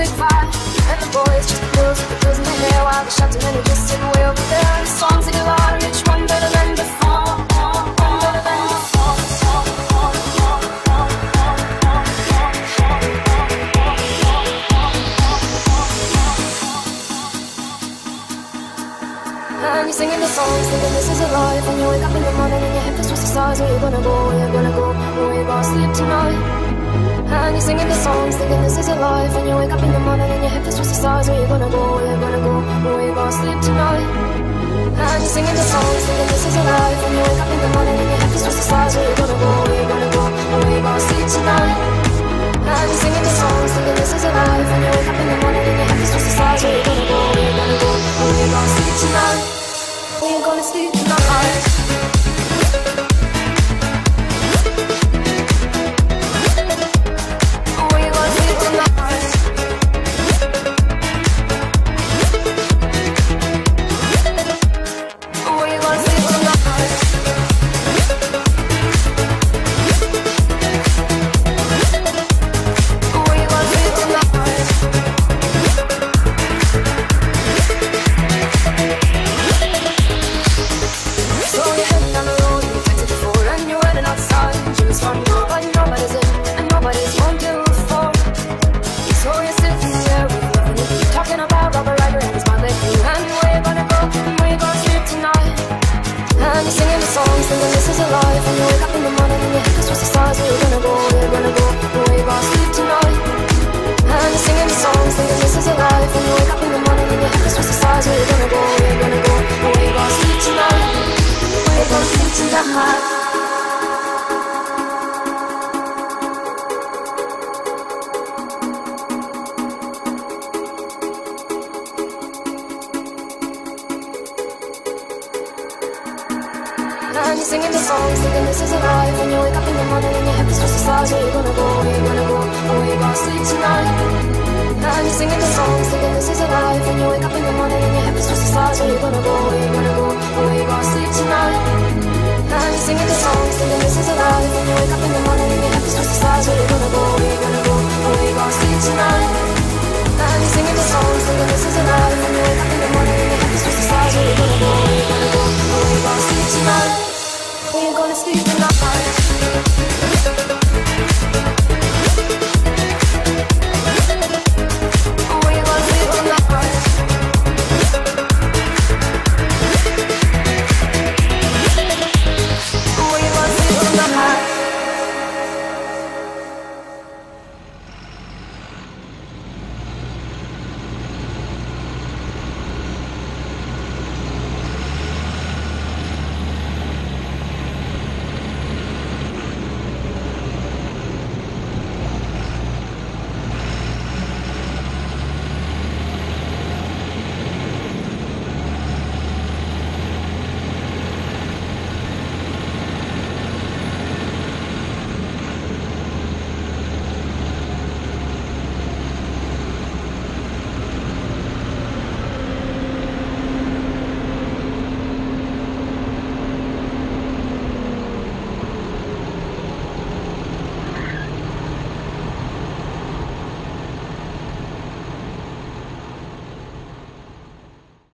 music vibe, and the boys just girls with the girls in their hair while they're shouting and they're just sitting way over there. And the songs they get louder, each one better than before. One better than before. And you're singing the songs, thinking this is a life. And you wake up in the morning and your head feels towards the stars. Where you gonna go, where you gonna go, where you gonna sleep tonight? And you're singing the songs, thinking this is a life. And you wake up in the morning and your head feels towards the stars. Where you gonna go, where you gonna go, where you gonna sleep tonight? And you're singing the songs, thinking this is a life. And you wake up in the morning and your head feels towards the stars. Where you gonna go, where you gonna go, where you gonna sleep tonight? And you're singing the songs, thinking this is a life. And you wake up in the morning and your head feels towards the stars. Where you gonna go, where you gonna go, where you gonna sleep tonight? Where you gonna sleep tonight? And you're singing the songs, thinking this is a life. And you wake up in the morning and your head feels towards the stars. Where you gonna go, where you gonna go, where you gonna sleep tonight? And you're singing the songs, thinking this is a life. And you wake up in the morning and your head feels towards the stars. Where you gonna go, where you gonna go, where you gonna sleep tonight? And you're singing the songs, thinking this is a life. And you wake up in the morning and your head feels towards the stars. Where you gonna go, where you gonna go, where you gonna sleep tonight? And you're singing the songs, thinking this is a life. And you wake up in the morning and your head feels towards the stars. Where you gonna go, where you gonna go, where you gonna sleep tonight? Where you gonna sleep tonight?